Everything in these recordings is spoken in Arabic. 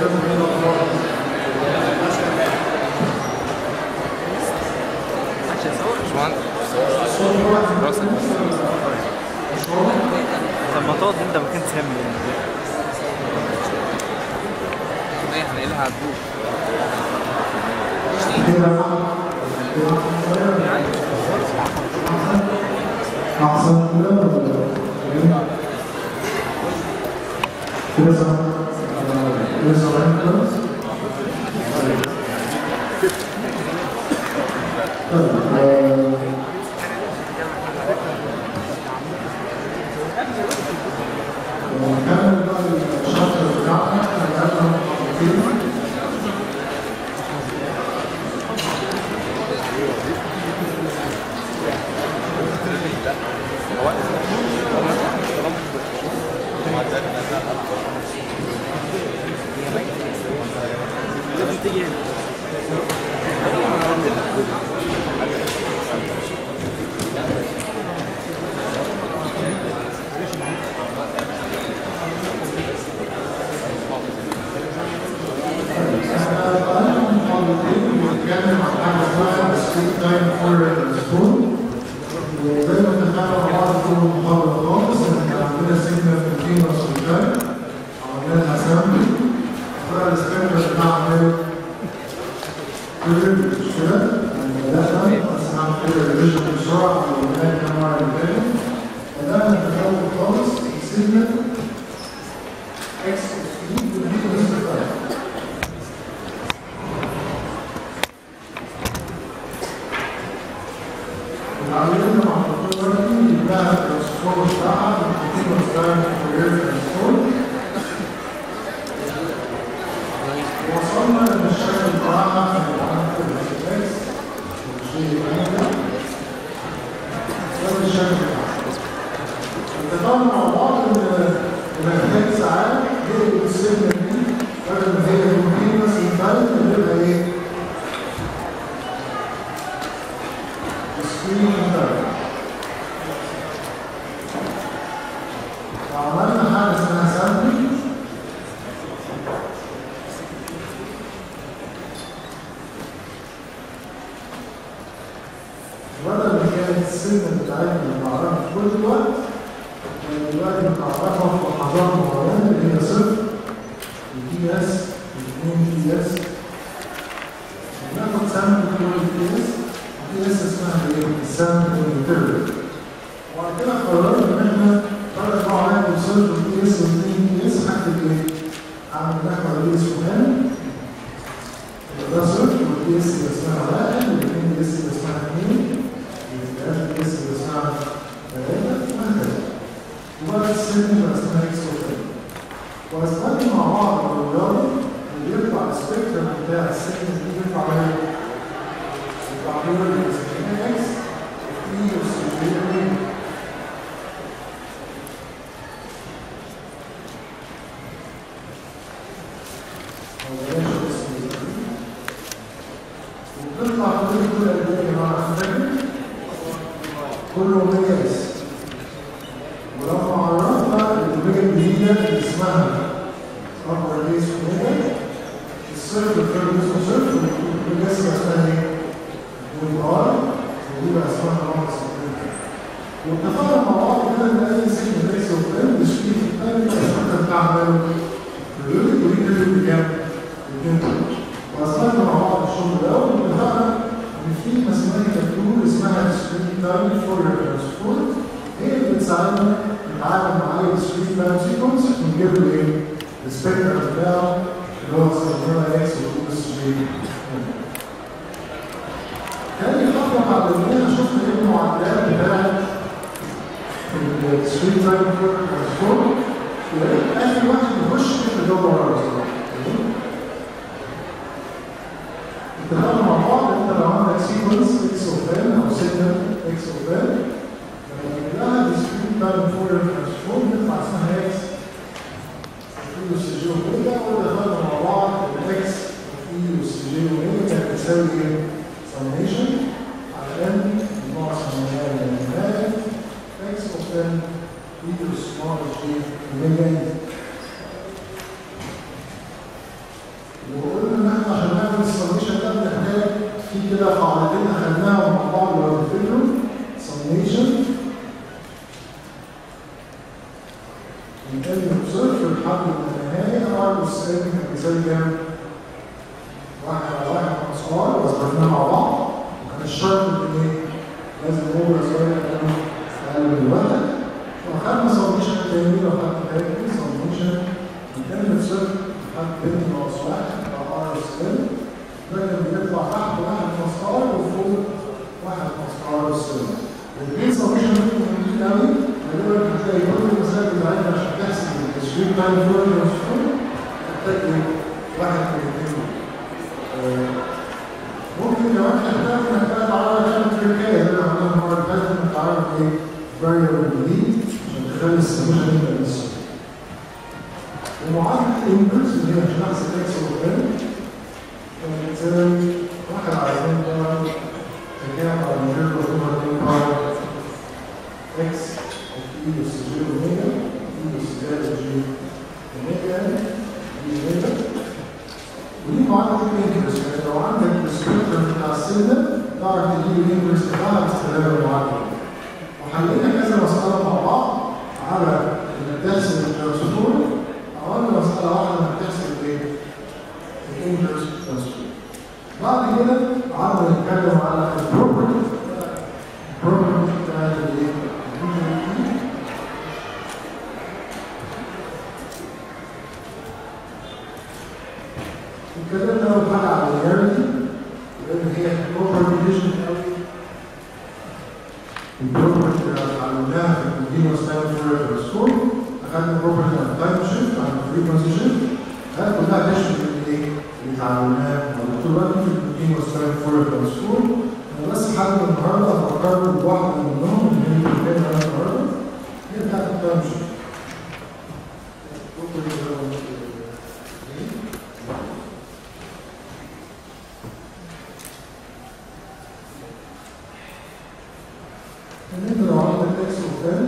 طب ما تقعد انت مكان سامي يعني هنقلها على الجروب. وقلنا ان احنا عشان نعمل السميشن ده بنحتاج في كده قاعدتين اخدناهم مع بعض لو تفتكروا. سميشن من ان صفر لحد النهايه ار اس ان كان بيساوي كام؟ 1 على 1 ناقص ار، واثبتناها مع بعض. وكان الشرط ان ايه؟ لازم هو يساوي اقل من الواحد. واخدنا سميشن تاني لو حد فاكر، سميشن من ان صفر لحد n ناقص 1 على ار اس ان. ده كان بيطلع تحت 1 ناقص ار وفوق 1 ناقص ار اس ان. الاثنين سميشن مهمين قوي. غالبا هتلاقي كل المسائل بتاعتنا عشان تحسب التشغيل تايم فورمولا تحتاج واحد من الاثنين. ممكن كمان نحتاج على كام تركايه اللي احنا عملناها المره اللي فاتت، نتعرف ايه فاريبل جديد عشان تخلي السميشن يبقى لسه. ومعادله الانفرس اللي هي عشان احسب اكس وان بتساوي 1 على 2 باور تكامل على مجرد اوفر 2 باور اكس اي اس جي اوميجا اي اس زائد جي اوميجا دي اوميجا. ودي معادله الانفرس، يعني لو عندك السبيكترم بتاع السنه تعرف تجيب الانفرس بتاعها باستخدام المعادله. وحلينا كذا مساله مع بعض على انك تحسب الترانسفورم، عملنا مساله واحده انك تحسب ايه؟ الانفرس ترانسفورم. بعد كده قعدنا نتكلم على البروبرتي بتاعت الايه؟ اتكلمنا اول حاجه على اللينيرتي لان هي بروبر ديفيجن قوي. البروبرتي اللي اتعلمناها في الكونتينوس تايم فورير ترانسفورم، اخذنا بروبرتي عن التايم شيفت عن الفريكونسي شيفت، هذه كلها تشمل الايه؟ اللي اتعلمناه طول الوقت في الكونتينوس تايم فورير ترانسفورم. انا بس حابب النهارده افكركم بواحده منهم اللي هي بنتكلم عنها النهارده، هي بتاعت التايم شيفت. انت لو عندك اكس وكان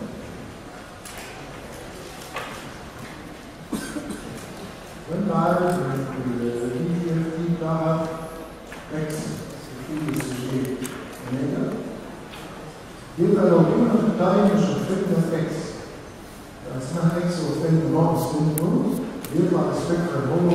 وانت عارف ان الاي اف تي بتاعها اكس في اس جي اوميجا، يبقى لو جينا في التايم شفتنا اكس اسمها اكس وكان ناقص دول بيطلع السبيكترم هو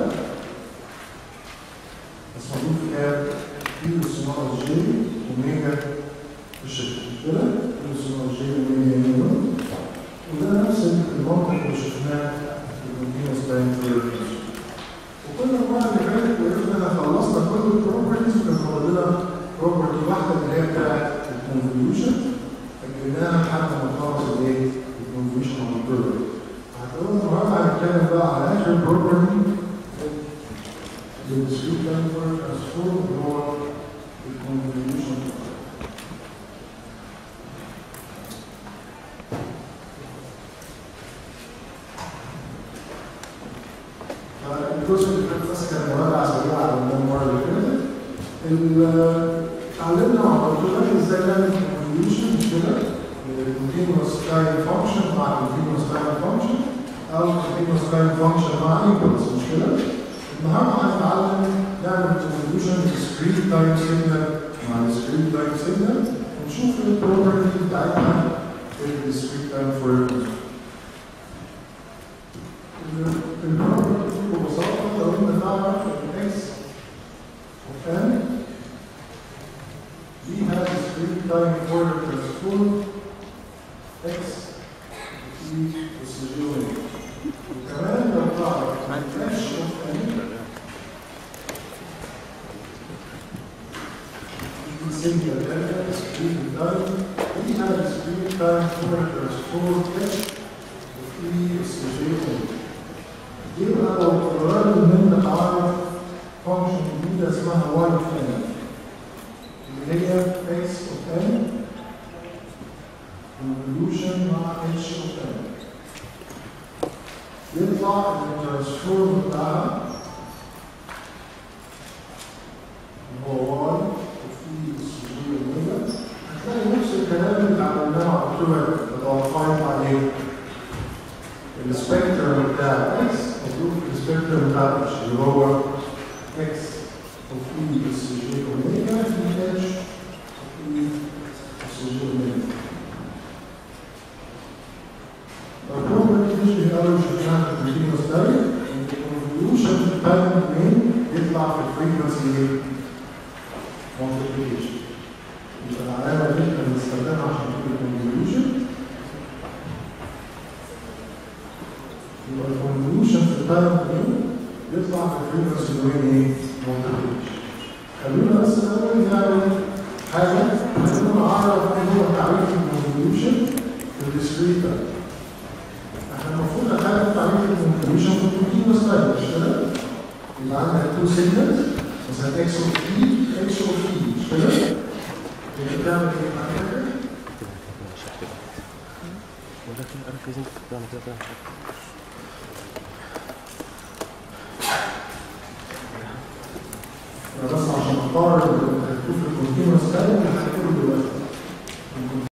بس موجود في كام؟ في اس ناقص جي اوميجا بالشكل كده، الرسومات جي اوميجا نيون. وده نفس المنطق اللي شفناه في الكونتينوس تايم فورير ترانسفورم. وكل المره اللي فاتت وقفنا احنا خلصنا كل البروبرتيز وكان فاضل لنا بروبرتي واحده اللي هي بتاعت الكونفوليوشن، اجلناها لحد ما نخلص الايه؟ الكونفوليوشن على البروبرتي. هتقول النهارده هنتكلم بقى على اخر بروبرتي للديسكريت تايم فورير ترانسفورم اللي هو الكونفوليوشن. الجزء اللي فات بس كان مراجعه سريعه على المره اللي فاتت. اتعلمنا مع بعضنا ازاي نعمل كونفوليوشن كده كونتينوس تايم فانكشن مع كونتينوس تايم فانكشن او كونتينوس تايم فانكشن مع امبلس، مش كده؟ النهارده هنتعلم نعمل كونفوليوشن ديسكريت تايم سيجنال مع ديسكريت تايم سيجنال ونشوف البروبرتي بتاعتها في الديسكريت تايم فورير ترانسفورم. البروبرتي ببساطه لو انت تعرف الاكس وكان ليها ديسكريت تايم فورير ترانسفورم اكس في اس جي اوميجا. وكمان لو تعرف الاتش وكان دي سيجنال داتا ديسكريت تايم ليها ديسكريت تايم فورير ترانسفورم اكس في اس جي اوميجا. يبقى لو قررنا ان انت تعرف فانكشن جديده اسمها واي اوف ان اللي هي اكس اوف ان كونفوليوشن مع اتش اوف ان، يطلع الترانسفورم بتاعها هو واي وفي اس جي اوميجا. هتلاقي نفس الكلام اللي اتعلمناه مع الدكتور اللي توقعت عليه. السبيكترم بتاع اكس موجود في السبيكترم بتاع اتش اللي هو اكس اوف اي اس جي اوميجا في اتش اوف اي اس جي اوميجا. البروبرتي دي بنقول شكلها في الكونتينوس دايركت ان الكونفوليوشن بتاعنا منين يطلع في الفريكونسي مالتيبليكيشن. يبقى العلامه دي احنا بنستخدمها عشان نجيب الكونفوليوشن. يبقى الكونفوليوشن في التايم يطلع في الفريكونسي دومين ايه؟ مالتيبليكيشن. خلونا بس الاول نعمل حاجه خلونا نعرف ايه هو تعريف الكونفوليوشن في الديسكريت تايم. احنا المفروض نعرف تعريف الكونفوليوشن في الكونتينوس تايم مش كده؟ يبقى عندك تو سيجنالز مثلا اكس اوف اي اكس اوف اي مش كده؟ يبقى بتعمل ايه مع كده؟ ولكن انا عايزين نعمل كده. بس عشان اختار الكونتينوس تايم